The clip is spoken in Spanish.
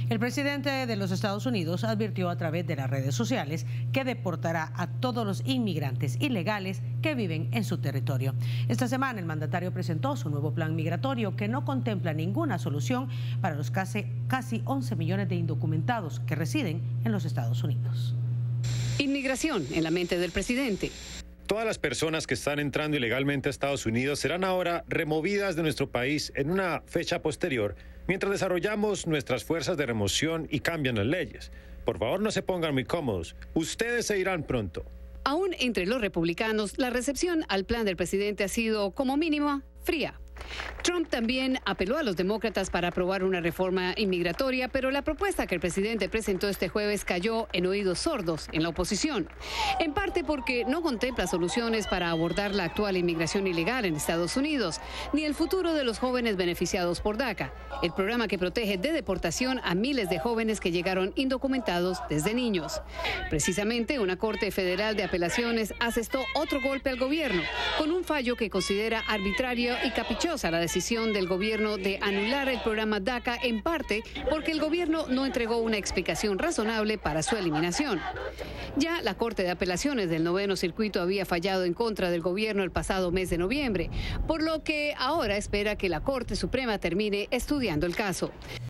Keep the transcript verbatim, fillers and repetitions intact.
El presidente de los Estados Unidos advirtió a través de las redes sociales que deportará a todos los inmigrantes ilegales que viven en su territorio. Esta semana el mandatario presentó su nuevo plan migratorio que no contempla ninguna solución para los casi, casi once millones de indocumentados que residen en los Estados Unidos. Inmigración en la mente del presidente. Todas las personas que están entrando ilegalmente a Estados Unidos serán ahora removidas de nuestro país en una fecha posterior, mientras desarrollamos nuestras fuerzas de remoción y cambian las leyes. Por favor, no se pongan muy cómodos. Ustedes se irán pronto. Aún entre los republicanos, la recepción al plan del presidente ha sido, como mínimo, fría. Trump también apeló a los demócratas para aprobar una reforma inmigratoria, pero la propuesta que el presidente presentó este jueves cayó en oídos sordos en la oposición, en parte porque no contempla soluciones para abordar la actual inmigración ilegal en Estados Unidos, ni el futuro de los jóvenes beneficiados por DACA, el programa que protege de deportación a miles de jóvenes que llegaron indocumentados desde niños. Precisamente, una Corte Federal de Apelaciones asestó otro golpe al gobierno, con un fallo que considera arbitrario y caprichoso a la decisión del gobierno de anular el programa DACA, en parte porque el gobierno no entregó una explicación razonable para su eliminación. Ya la Corte de Apelaciones del Noveno Circuito había fallado en contra del gobierno el pasado mes de noviembre, por lo que ahora espera que la Corte Suprema termine estudiando el caso.